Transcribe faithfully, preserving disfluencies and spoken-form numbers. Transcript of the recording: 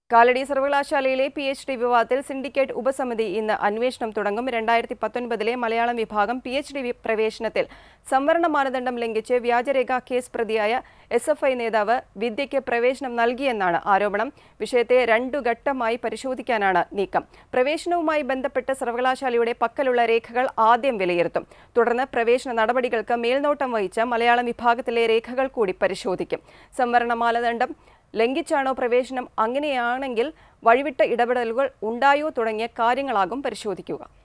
കാലടി സർവകലാശാലയിലെ P H D വിവാദത്തിൽ syndicate ഉപസമിതി ഇന്ന് അന്വേഷണം തുടങ്ങും. രണ്ടായിരത്തി പത്തൊൻപതിലെ മലയാളം വിഭാഗം പി എച്ച് ഡി പ്രവേശനത്തിൽ സംവരണ മാനദണ്ഡം ലംഘിച്ച് വ്യാജരേഖ കേസ് പ്രതിയായ എസ് എഫ് ഐ നേതാവ് വിദ്യയ്ക്ക് പ്രവേശനം നൽകിയെന്നാണ് ആരോപണം. വിഷയത്തെ രണ്ടു ഘട്ടമായി പരിശോധിക്കാനാണ് നീക്കം. പ്രവേശനവുമായി ബന്ധപ്പെട്ട് സർവകലാശാലയുടെ പക്കലുള്ള രേഖകൾ ആദ്യം വിലയിരുത്തും. തുടർന്ന് പ്രവേശന നടപടികൾക്ക് മേൽനോട്ടം വഹിച്ച മലയാളം വിഭാഗത്തിലെ രേഖകൾ കൂടി പരിശോധിക്കും. സംവരണ മാനദണ്ഡം ലംഘിച്ചാണോ പ്രവേശനം, അങ്ങനെയാണെങ്കിൽ വഴിവിട്ട ഇടപെടലുകൾ ഉണ്ടായോ തുടങ്ങിയ കാര്യങ്ങളാകും പരിശോധിക്കുക.